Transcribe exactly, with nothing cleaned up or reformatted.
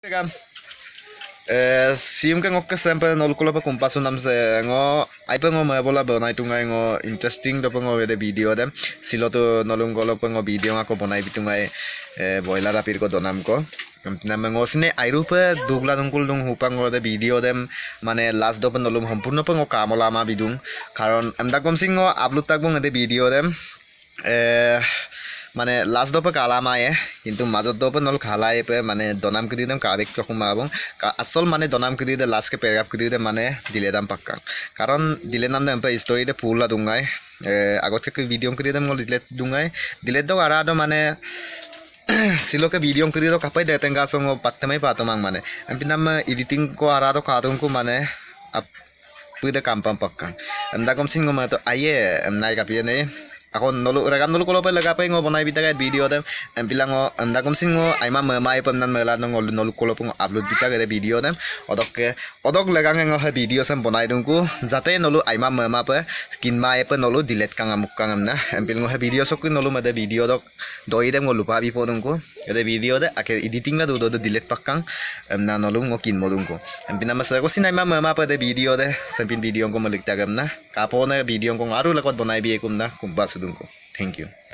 Kan eh sim kan okke sampai nol kulo pa kumpasu nam se ngo ai pa ngo ma bola bonai tungai ngo interesting do ngo de video dem siloto nolung golo pa ngo video ngako bonai bitungai eh boiler apir ko donam ko nam ngo sine airu pa dugla dungkul dung hupa ngo de video dem mane last do pa nolum hampurno pa ngo kamola ma bidung karon amda kom singo upload tak bong de video dem eh মানে last দপে কালামায়ে কিন্তু মাজত দপে নল খালাই pay মানে দনাম কদি them কাবেক রকম মাবং আসল মানে দনাম কদি দে লাস্ট কে প্যারাগ্রাফ কদি দে মানে দিলে দাম পাক্কা কারণ দিলে নাম দেম পে স্টোরি দে ফুলা দুঙ্গাই আগত কে ভিডিও কদি দেম নল দিলে দুঙ্গাই দিলে দ আরা দ মানে siloke video kedi do kapai de tenga songo pattamai patomang mane ampinam editing ko ara do kadung ko mane ap puide kampam pakka amda kom singo ma to aye amnai kapiene ako nolu ragam nolu kolo pa laga pa ngo bonai bitaga video dem em bilang ngo amda kom singo aima mai pam nan mela no nolu kolo pung upload bitaga de video dem odok ke odok laga ngo ha video sam bonai dungku jate nolu aima mama pa kin mai pa nolu delete kang amuk kang amna em bil ngo ha video sok nolu ma de video dok doi dem ngo lupa bi podungku de video de ake editing la do do delete pakang amna nolu ngo kin modungku em pinama sa ko sinai mama mama pa de video de sampin video ko malik tagam na kapo na video ko aru lakot bonai bi kum na kumba sudungku. Thank you.